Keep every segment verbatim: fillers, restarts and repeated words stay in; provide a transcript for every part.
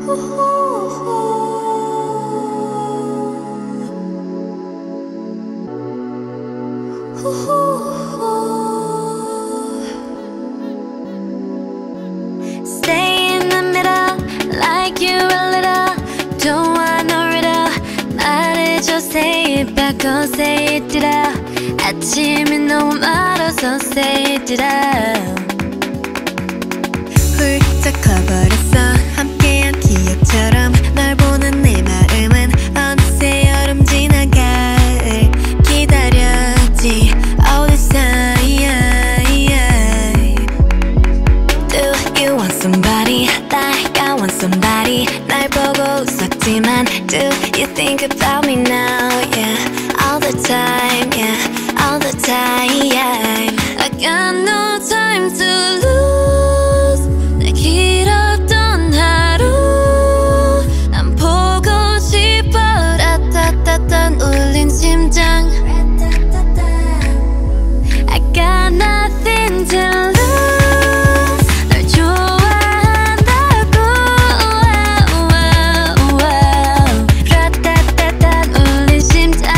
Stay in the middle, like you're a little. Don't want no riddle. 말해줘, say it back, oh say it ditto. 아침이 너무 멀어서 say it ditto. 훌쩍 커버렸어 함께한 기억처럼 널 보는 내 마음은 어느새 여름 지난 가을 기다렸지 all this time. Do you want somebody like I want somebody 날 보고 웃었지만 do you think about me now? Yeah, all the time, yeah, all the time. I got no time to lose. 내 길었던 하루 난 보고 싶어. 라따따따 울린 심장. I got nothing to lose. 널 좋아한다고. 라따따따 울린 심장.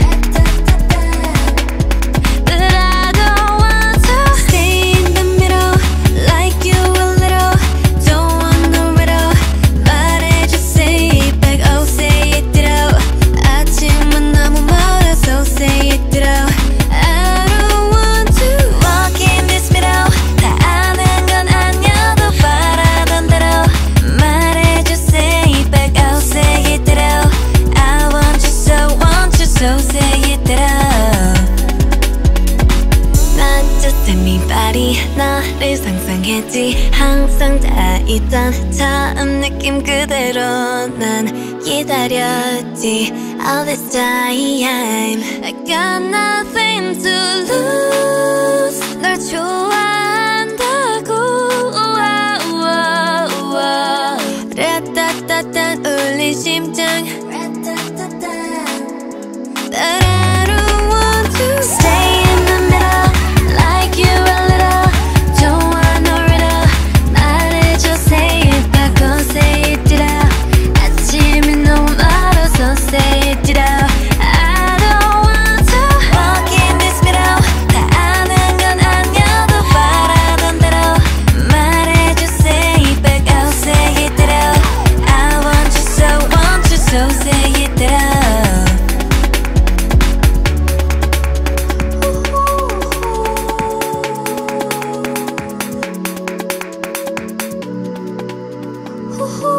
But I don't want to Stay in the middle, like you a little. Don't want no riddle. 말해줘, say it back, oh say it ditto. 아침은 너무 멀어서 say it ditto. I don't want to walk in this middle. 다 아는 건 아니어도 바라던 대로. 말해줘, say it back, oh say it ditto. I want you so, want you so, say it ditto. Not just anybody 너를 상상했지 항상 다 있던 처음 느낌 그대로 난 기다렸지 all this time. I got nothing to lose. 널 좋아한다고. 라따따따 울린 심장. But I don't want to Stay in the middle, like you a little. Don't want no riddle. 말해줘, say it back, oh say it ditto. 아침이 너무 멀어서 say it ditto. I don't want to walk in this middle. 다 아는 건 아니어도 바라던 대로. 말해줘, say it back, oh say it ditto. I want you so, want you so, say it ditto. Ooh.